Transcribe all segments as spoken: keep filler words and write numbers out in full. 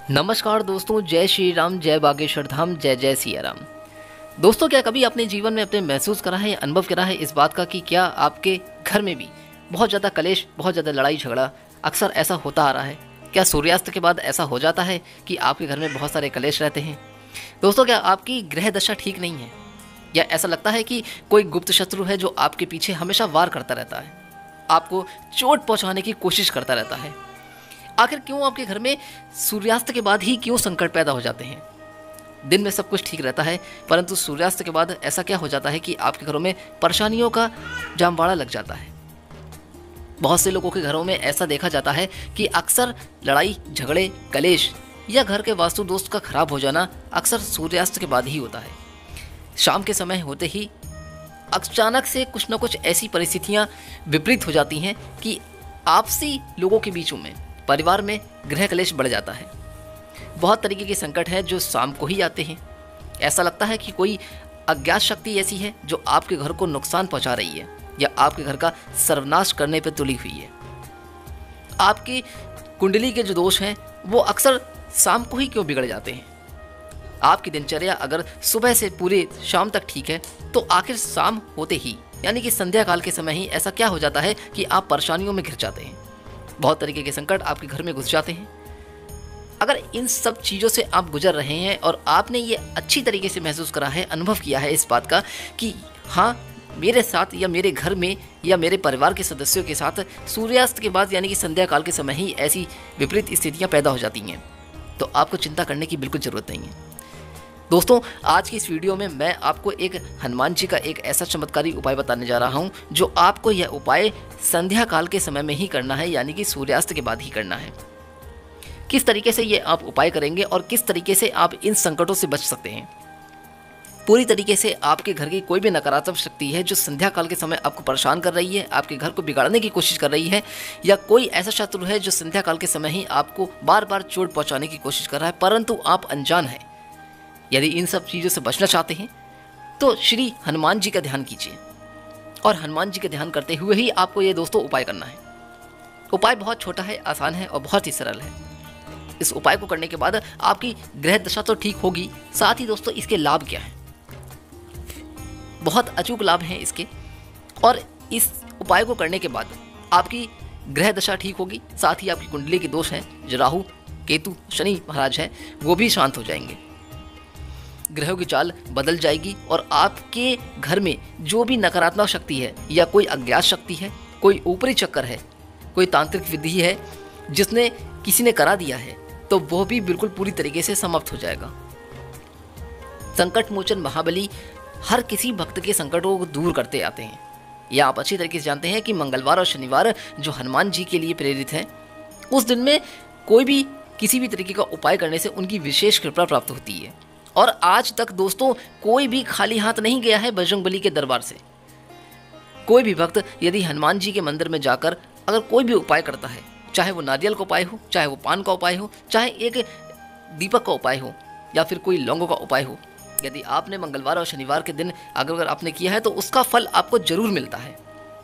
नमस्कार दोस्तों, जय श्री राम, जय बागेश्वर धाम, जय जय सिया राम। दोस्तों, क्या कभी अपने जीवन में अपने महसूस करा है या अनुभव करा है इस बात का कि क्या आपके घर में भी बहुत ज़्यादा कलेश, बहुत ज़्यादा लड़ाई झगड़ा अक्सर ऐसा होता आ रहा है? क्या सूर्यास्त के बाद ऐसा हो जाता है कि आपके घर में बहुत सारे कलेश रहते हैं? दोस्तों, क्या आपकी ग्रह दशा ठीक नहीं है, या ऐसा लगता है कि कोई गुप्त शत्रु है जो आपके पीछे हमेशा वार करता रहता है, आपको चोट पहुंचाने की कोशिश करता रहता है? आखिर क्यों आपके घर में सूर्यास्त के बाद ही क्यों संकट पैदा हो जाते हैं? दिन में सब कुछ ठीक रहता है, परंतु सूर्यास्त के बाद ऐसा क्या हो जाता है कि आपके घरों में परेशानियों का जामवाड़ा लग जाता है? बहुत से लोगों के घरों में ऐसा देखा जाता है कि अक्सर लड़ाई झगड़े कलेश या घर के वास्तु दोष का खराब हो जाना अक्सर सूर्यास्त के बाद ही होता है। शाम के समय होते ही अचानक से कुछ न कुछ ऐसी परिस्थितियां विपरीत हो जाती हैं कि आपसी लोगों के बीचों में, परिवार में गृह कलेश बढ़ जाता है। बहुत तरीके के संकट हैं जो शाम को ही आते हैं। ऐसा लगता है कि कोई अज्ञात शक्ति ऐसी है जो आपके घर को नुकसान पहुंचा रही है या आपके घर का सर्वनाश करने पर तुली हुई है। आपकी कुंडली के जो दोष हैं वो अक्सर शाम को ही क्यों बिगड़ जाते हैं? आपकी दिनचर्या अगर सुबह से पूरे शाम तक ठीक है तो आखिर शाम होते ही यानी कि संध्या काल के समय ही ऐसा क्या हो जाता है कि आप परेशानियों में घिर जाते हैं? बहुत तरीके के संकट आपके घर में घुस जाते हैं। अगर इन सब चीज़ों से आप गुजर रहे हैं और आपने ये अच्छी तरीके से महसूस करा है, अनुभव किया है इस बात का कि हाँ, मेरे साथ या मेरे घर में या मेरे परिवार के सदस्यों के साथ सूर्यास्त के बाद यानी कि संध्या काल के समय ही ऐसी विपरीत स्थितियाँ पैदा हो जाती हैं, तो आपको चिंता करने की बिल्कुल ज़रूरत नहीं है। दोस्तों, आज की इस वीडियो में मैं आपको एक हनुमान जी का एक ऐसा चमत्कारी उपाय बताने जा रहा हूं जो आपको यह उपाय संध्या काल के समय में ही करना है, यानी कि सूर्यास्त के बाद ही करना है। किस तरीके से ये आप उपाय करेंगे और किस तरीके से आप इन संकटों से बच सकते हैं? पूरी तरीके से आपके घर की कोई भी नकारात्मक शक्ति है जो संध्या काल के समय आपको परेशान कर रही है, आपके घर को बिगाड़ने की कोशिश कर रही है, या कोई ऐसा शत्रु है जो संध्या काल के समय ही आपको बार बार चोट पहुँचाने की कोशिश कर रहा है परंतु आप अनजान हैं, यदि इन सब चीज़ों से बचना चाहते हैं तो श्री हनुमान जी का ध्यान कीजिए। और हनुमान जी का ध्यान करते हुए ही आपको ये दोस्तों उपाय करना है। उपाय बहुत छोटा है, आसान है और बहुत ही सरल है। इस उपाय को करने के बाद आपकी ग्रह दशा तो ठीक होगी, साथ ही दोस्तों इसके लाभ क्या हैं? बहुत अचूक लाभ हैं इसके। और इस उपाय को करने के बाद आपकी ग्रह दशा ठीक होगी, साथ ही आपकी कुंडली के दोष हैं जो राहु केतु शनि महाराज हैं वो भी शांत हो जाएंगे। ग्रहों की चाल बदल जाएगी और आपके घर में जो भी नकारात्मक शक्ति है या कोई अज्ञात शक्ति है, कोई ऊपरी चक्कर है, कोई तांत्रिक विधि है जिसने किसी ने करा दिया है, तो वह भी बिल्कुल पूरी तरीके से समाप्त हो जाएगा। संकट मोचन महाबली हर किसी भक्त के संकटों को दूर करते आते हैं। यह आप अच्छी तरीके से जानते हैं कि मंगलवार और शनिवार जो हनुमान जी के लिए प्रेरित हैं, उस दिन में कोई भी किसी भी तरीके का उपाय करने से उनकी विशेष कृपा प्राप्त होती है। और आज तक दोस्तों कोई भी खाली हाथ नहीं गया है बजरंगबली के दरबार से। कोई भी भक्त यदि हनुमान जी के मंदिर में जाकर अगर कोई भी उपाय करता है, चाहे वो नारियल का उपाय हो, चाहे वो पान का उपाय हो, चाहे एक दीपक का उपाय हो या फिर कोई लौंगों का उपाय हो, यदि आपने मंगलवार और शनिवार के दिन अगर आपने किया है तो उसका फल आपको जरूर मिलता है।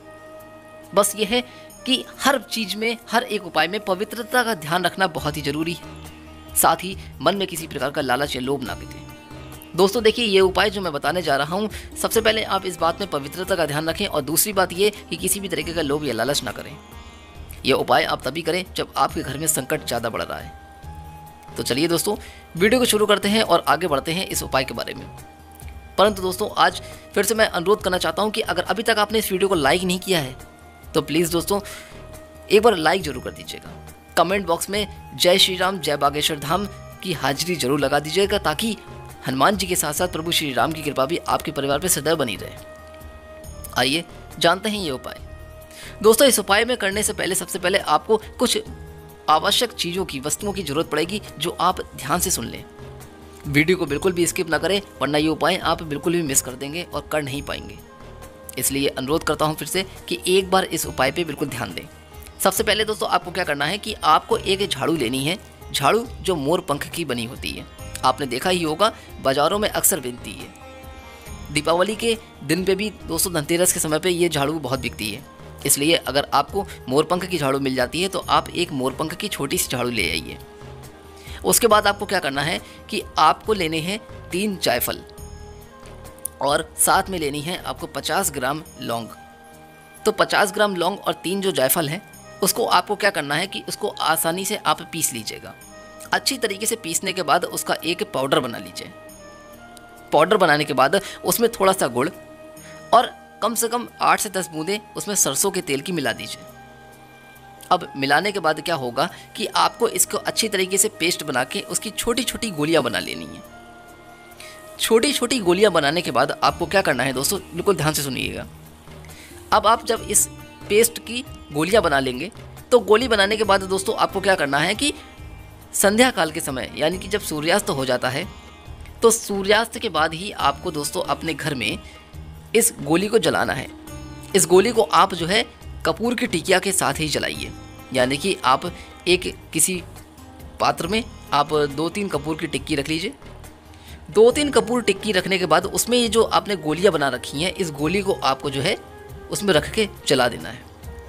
बस ये है कि हर चीज में, हर एक उपाय में पवित्रता का ध्यान रखना बहुत ही जरूरी है। साथ ही मन में किसी प्रकार का लालच या लोभ ना करें। दोस्तों देखिए, ये उपाय जो मैं बताने जा रहा हूँ, सबसे पहले आप इस बात में पवित्रता का ध्यान रखें और दूसरी बात ये कि किसी भी तरीके का लोभ या लालच ना करें। यह उपाय आप तभी करें जब आपके घर में संकट ज़्यादा बढ़ रहा है। तो चलिए दोस्तों, वीडियो को शुरू करते हैं और आगे बढ़ते हैं इस उपाय के बारे में। परंतु दोस्तों, आज फिर से मैं अनुरोध करना चाहता हूँ कि अगर अभी तक आपने इस वीडियो को लाइक नहीं किया है तो प्लीज़ दोस्तों एक बार लाइक जरूर कर दीजिएगा। कमेंट बॉक्स में जय श्री राम, जय बागेश्वर धाम की हाजिरी जरूर लगा दीजिएगा, ताकि हनुमान जी के साथ साथ प्रभु श्री राम की कृपा भी आपके परिवार पर सदैव बनी रहे। आइए जानते हैं ये उपाय। दोस्तों, इस उपाय में करने से पहले सबसे पहले आपको कुछ आवश्यक चीज़ों की, वस्तुओं की जरूरत पड़ेगी जो आप ध्यान से सुन लें। वीडियो को बिल्कुल भी स्किप ना करें, वरना ये उपाय आप बिल्कुल भी मिस कर देंगे और कर नहीं पाएंगे। इसलिए अनुरोध करता हूँ फिर से कि एक बार इस उपाय पर बिल्कुल ध्यान दें। सबसे पहले दोस्तों आपको क्या करना है कि आपको एक झाड़ू लेनी है, झाड़ू जो मोर पंख की बनी होती है। आपने देखा ही होगा, बाजारों में अक्सर बिकती है। दीपावली के दिन पे भी दोस्तों, धनतेरस के समय पे ये झाड़ू बहुत बिकती है। इसलिए अगर आपको मोरपंख की झाड़ू मिल जाती है तो आप एक मोरपंख की छोटी सी झाड़ू ले आइए। उसके बाद आपको क्या करना है कि आपको लेने हैं तीन जायफल और साथ में लेनी है आपको पचास ग्राम लौंग। तो पचास ग्राम लौंग और तीन जो जायफल हैं उसको आपको क्या करना है कि उसको आसानी से आप पीस लीजिएगा। अच्छी तरीके से पीसने के बाद उसका एक पाउडर बना लीजिए। पाउडर बनाने के बाद उसमें थोड़ा सा गुड़ और कम से कम आठ से दस बूंदें उसमें सरसों के तेल की मिला दीजिए। अब मिलाने के बाद क्या होगा कि आपको इसको अच्छी तरीके से पेस्ट बना के उसकी छोटी छोटी गोलियां बना लेनी है। छोटी छोटी गोलियां बनाने के बाद आपको क्या करना है दोस्तों, बिल्कुल ध्यान से सुनिएगा। अब आप जब इस पेस्ट की गोलियां बना लेंगे तो गोली बनाने के बाद दोस्तों आपको क्या करना है कि संध्या काल के समय यानी कि जब सूर्यास्त हो जाता है तो सूर्यास्त के बाद ही आपको दोस्तों अपने घर में इस गोली को जलाना है। इस गोली को आप जो है कपूर की टिकिया के साथ ही जलाइए। यानी कि आप एक किसी पात्र में आप दो तीन कपूर की टिक्की रख लीजिए। दो तीन कपूर टिक्की रखने के बाद उसमें ये जो आपने गोलियां बना रखी हैं इस गोली को आपको जो है उसमें रख के जला देना है।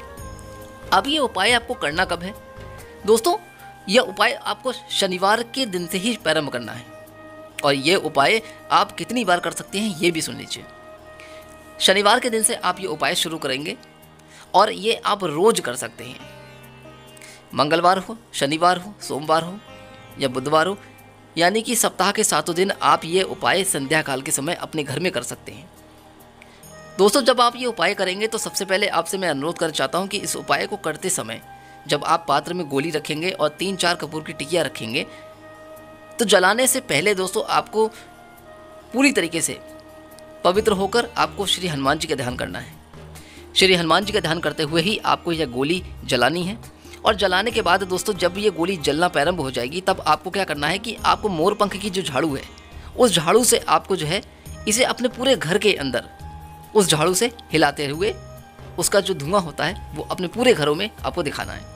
अब ये उपाय आपको करना कब है दोस्तों, यह उपाय आपको शनिवार के दिन से ही प्रारंभ करना है। और ये उपाय आप कितनी बार कर सकते हैं ये भी सुन लीजिए। शनिवार के दिन से आप ये उपाय शुरू करेंगे और ये आप रोज कर सकते हैं। मंगलवार हो, शनिवार हो, सोमवार हो या बुधवार हो, यानी कि सप्ताह के सातों दिन आप ये उपाय संध्या काल के समय अपने घर में कर सकते हैं। दोस्तों जब आप ये उपाय करेंगे तो सबसे पहले आपसे मैं अनुरोध करना चाहता हूँ कि इस उपाय को करते समय जब आप पात्र में गोली रखेंगे और तीन चार कपूर की टिकिया रखेंगे तो जलाने से पहले दोस्तों आपको पूरी तरीके से पवित्र होकर आपको श्री हनुमान जी का ध्यान करना है। श्री हनुमान जी का ध्यान करते हुए ही आपको यह गोली जलानी है। और जलाने के बाद दोस्तों जब ये गोली जलना प्रारंभ हो जाएगी तब आपको क्या करना है कि आपको मोर पंख की जो झाड़ू है उस झाड़ू से आपको जो है इसे अपने पूरे घर के अंदर उस झाड़ू से हिलाते हुए उसका जो धुआं होता है वो अपने पूरे घरों में आपको दिखाना है।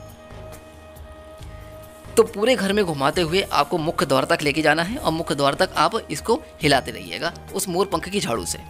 तो पूरे घर में घुमाते हुए आपको मुख्य द्वार तक लेके जाना है और मुख्य द्वार तक आप इसको हिलाते रहिएगा उस मोर पंख की झाड़ू से।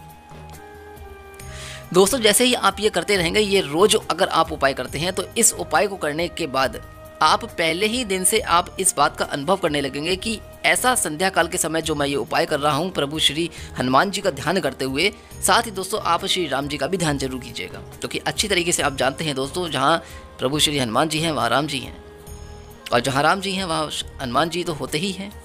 दोस्तों जैसे ही आप ये करते रहेंगे, ये रोज अगर आप उपाय करते हैं तो इस उपाय को करने के बाद आप पहले ही दिन से आप इस बात का अनुभव करने लगेंगे कि ऐसा संध्या काल के समय जो मैं ये उपाय कर रहा हूँ प्रभु श्री हनुमान जी का ध्यान करते हुए, साथ ही दोस्तों आप श्री राम जी का भी ध्यान जरूर कीजिएगा। क्योंकि अच्छी तरीके से आप जानते हैं दोस्तों जहाँ प्रभु श्री हनुमान जी हैं वहाँ राम जी हैं और जहाँ राम जी हैं वहाँ हनुमान जी तो होते ही हैं।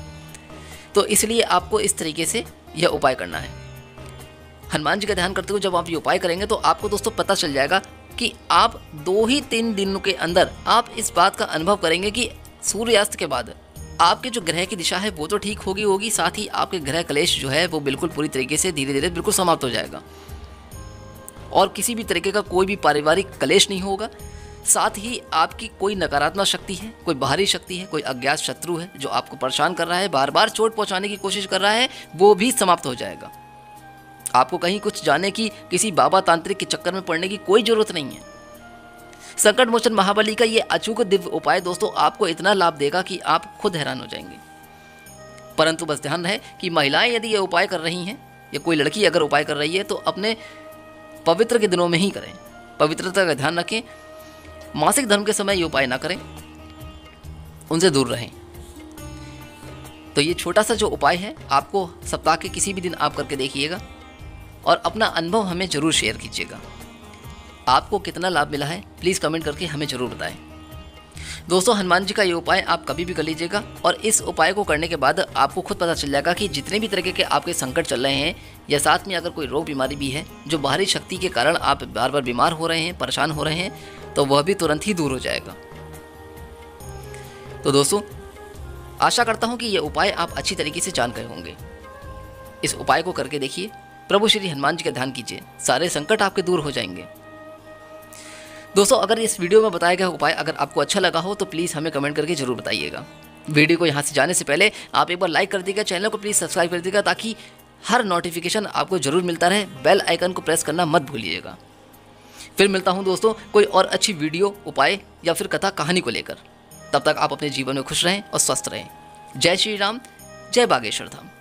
तो इसलिए आपको इस तरीके से यह उपाय करना है। हनुमान जी का ध्यान करते हुए जब आप ये उपाय करेंगे तो आपको दोस्तों पता चल जाएगा कि आप दो ही तीन दिनों के अंदर आप इस बात का अनुभव करेंगे कि सूर्यास्त के बाद आपके जो ग्रह की दिशा है वो तो ठीक होगी होगी साथ ही आपके ग्रह कलेश जो है वो बिल्कुल पूरी तरीके से धीरे धीरे बिल्कुल समाप्त हो जाएगा और किसी भी तरीके का कोई भी पारिवारिक कलेश नहीं होगा। साथ ही आपकी कोई नकारात्मक शक्ति है, कोई बाहरी शक्ति है, कोई अज्ञात शत्रु है जो आपको परेशान कर रहा है, बार बार चोट पहुंचाने की कोशिश कर रहा है, वो भी समाप्त हो जाएगा। आपको कहीं कुछ जाने की, किसी बाबा तांत्रिक के चक्कर में पड़ने की कोई जरूरत नहीं है। संकट मोचन महाबली का ये अचूक दिव्य उपाय दोस्तों आपको इतना लाभ देगा कि आप खुद हैरान हो जाएंगे। परंतु बस ध्यान रहे कि महिलाएं यदि ये उपाय कर रही हैं या कोई लड़की अगर उपाय कर रही है तो अपने पवित्र के दिनों में ही करें, पवित्रता का ध्यान रखें। मासिक धर्म के समय ये उपाय ना करें, उनसे दूर रहें। तो ये छोटा सा जो उपाय है आपको सप्ताह के किसी भी दिन आप करके देखिएगा और अपना अनुभव हमें ज़रूर शेयर कीजिएगा। आपको कितना लाभ मिला है प्लीज़ कमेंट करके हमें ज़रूर बताएं। दोस्तों हनुमान जी का ये उपाय आप कभी भी कर लीजिएगा और इस उपाय को करने के बाद आपको खुद पता चल जाएगा कि जितने भी तरीके के आपके संकट चल रहे हैं या साथ में अगर कोई रोग बीमारी भी है जो बाहरी शक्ति के कारण आप बार बार बीमार हो रहे हैं, परेशान हो रहे हैं, तो वह भी तुरंत ही दूर हो जाएगा। तो दोस्तों आशा करता हूँ कि यह उपाय आप अच्छी तरीके से जान गए होंगे। इस उपाय को करके देखिए, प्रभु श्री हनुमान जी का ध्यान कीजिए, सारे संकट आपके दूर हो जाएंगे। दोस्तों अगर इस वीडियो में बताया गया उपाय अगर आपको अच्छा लगा हो तो प्लीज़ हमें कमेंट करके जरूर बताइएगा। वीडियो को यहाँ से जाने से पहले आप एक बार लाइक कर दीजिएगा, चैनल को प्लीज़ सब्सक्राइब कर दीजिएगा ताकि हर नोटिफिकेशन आपको जरूर मिलता रहे। बेल आइकन को प्रेस करना मत भूलिएगा। फिर मिलता हूँ दोस्तों कोई और अच्छी वीडियो, उपाय या फिर कथा कहानी को लेकर। तब तक आप अपने जीवन में खुश रहें और स्वस्थ रहें। जय श्री राम, जय बागेश्वर धाम।